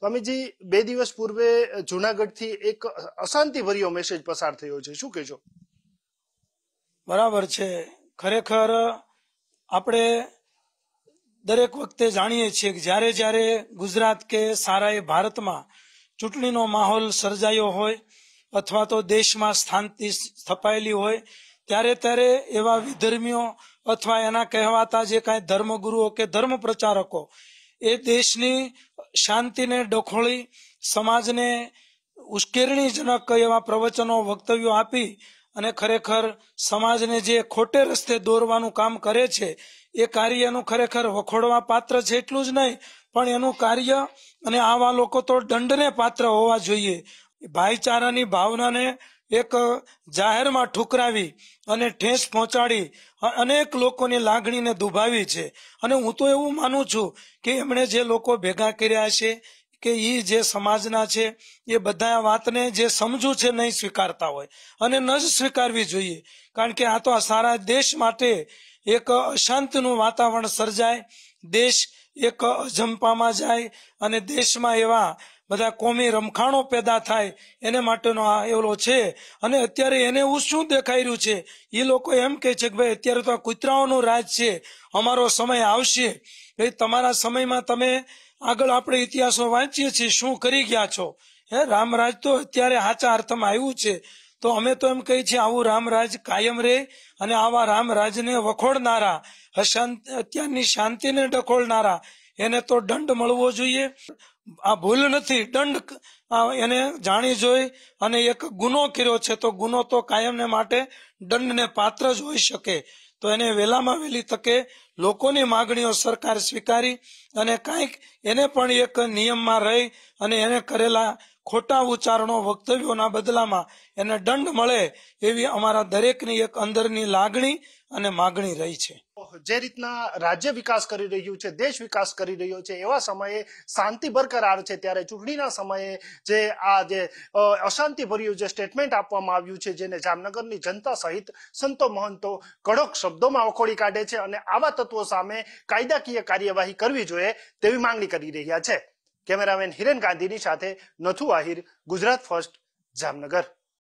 સ્વામીજી, 2 દિવસ પૂર્વે જૂનાગઢથી એક અશાંતિભર્યો મેસેજ પસાર થયો છે, શું કહેશો? બરાબર છે. ખરેખર આપણે દરેક વખતે જાણીએ છીએ કે જ્યારે જ્યારે ગુજરાત કે સારા એ ભારતમાં ચૂંટણીનો માહોલ સર્જાયો હોય અથવા તો દેશમાં શાંતિ સ્થપાયેલી હોય ત્યારે ત્યારે એવા વિધર્મીઓ અથવા એના કહેવાતા જે કાંઈ ધર્મગુરુઓ કે ધર્મ પ્રચારકો એ દેશની શાંતિને ડખોળી સમાજને ઉશ્કેરણીજનક એવા પ્રવચનો વક્તવ્યો આપી અને ખરેખર સમાજને જે ખોટે રસ્તે દોરવાનું કામ કરે છે એ કાર્યનું ખરેખર વખોડવા પાત્ર છે. એટલું જ નહીં પણ એનું કાર્ય અને આવા લોકો તો દંડને પાત્ર હોવા જોઈએ. ભાઈચારાની ભાવનાને એક જાહેરમાં ઠુકરાવી અને ઠેસ પહોંચાડી અનેક લોકોની લાગણીને દુભાવી છે. અને હું તો એવું માનું છું કે એમણે જે લોકો ભેગા કર્યા છે કે એ જે સમાજના છે એ બધા વાતને જે સમજુ છે નહીં સ્વીકારતા હોય અને ન જ સ્વીકારવી જોઈએ. કારણ કે આ તો સારા દેશ માટે એક અશાંતિનું વાતાવરણ સર્જાય, દેશ એક અજંપામાં જાય અને દેશમાં એવા બધા કોમી રમખાણો પેદા થાય એને માટેનો આ એવલો છે. અને અત્યારે એને એવું શું દેખાઈ રહ્યું છે, એ લોકો એમ કહે છે કે ભાઈ અત્યારે તો આ કૂતરાઓનું રાજ છે, અમારો સમય આવશે. ભાઈ તમારા સમયમાં તમે આગળ આપણે ઇતિહાસો વાંચીએ છીએ શું કરી ગયા છો. રામરાજ તો અત્યારે સાચા અર્થમાં આવ્યું છે. તો અમે તો એમ કહીએ છીએ આવું રામરાજ કાયમ રહે અને આવા રામરાજને વખોડનારા અત્યારની શાંતિને ડખોળનારા એને તો દંડ મળવો જોઈએ. આ ભૂલ નથી, દંડ એને જાણી જોઈ અને એક ગુનો કર્યો છે તો ગુનો તો કાયમને માટે દંડને પાત્ર જ હોઈ શકે. તો એને વહેલામાં વહેલી તકે લોકોની માગણીઓ સરકાર સ્વીકારી અને કાંઈક એને પણ એક નિયમમાં રહી અને એને કરેલા ખોટા ઉચ્ચારણો વક્તવ્યોના બદલામાં એને દંડ મળે એવી અમારા દરેકની એક અંદરની લાગણી અને માગણી રહી છે. જે રીતના રાજ્ય વિકાસ કરી રહ્યું છે, દેશ વિકાસ કરી રહ્યો છે, એવા સમયે શાંતિ બરકરાર છે ત્યારે ચૂંટણીના સમયે જે આ જે અશાંતિભર્યું જે સ્ટેટમેન્ટ આપવામાં આવ્યું છે જેને જામનગરની જનતા સહિત સંતો મહંતો કડક શબ્દોમાં વખોડી કાઢે છે અને આવા તત્વો સામે કાયદાકીય કાર્યવાહી કરવી જોઈએ તેવી માંગણી કરી રહ્યા છે. કેમેરામેન હિરેન ગાંધીની સાથે નથુ આહિર, ગુજરાત ફર્સ્ટ, જામનગર.